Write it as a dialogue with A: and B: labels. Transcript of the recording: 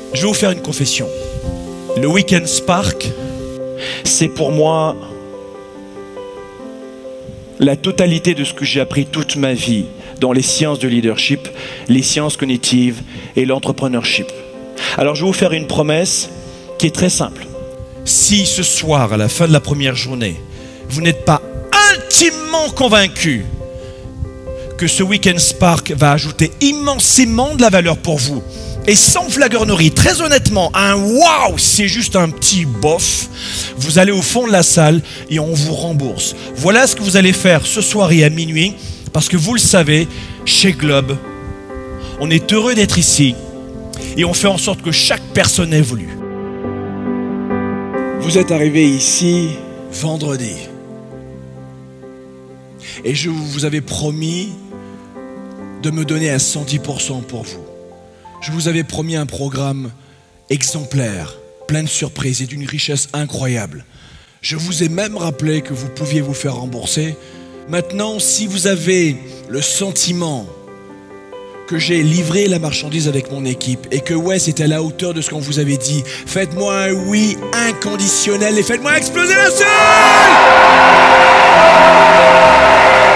A: Je vais vous faire une confession. Le Weekend Spark, c'est pour moi la totalité de ce que j'ai appris toute ma vie dans les sciences de leadership, les sciences cognitives et l'entrepreneurship. Alors je vais vous faire une promesse qui est très simple. Si ce soir, à la fin de la première journée, vous n'êtes pas intimement convaincu que ce Weekend Spark va ajouter immensément de la valeur pour vous, et sans flagornerie, très honnêtement, un waouh, c'est juste un petit bof, vous allez au fond de la salle et on vous rembourse. Voilà ce que vous allez faire ce soir et à minuit, parce que vous le savez, chez Globe, on est heureux d'être ici et on fait en sorte que chaque personne évolue. Vous êtes arrivé ici vendredi et je vous avais promis de me donner à 110% pour vous. Je vous avais promis un programme exemplaire, plein de surprises et d'une richesse incroyable. Je vous ai même rappelé que vous pouviez vous faire rembourser. Maintenant, si vous avez le sentiment que j'ai livré la marchandise avec mon équipe et que ouais, c'était à la hauteur de ce qu'on vous avait dit, faites-moi un oui inconditionnel et faites-moi exploser la salle!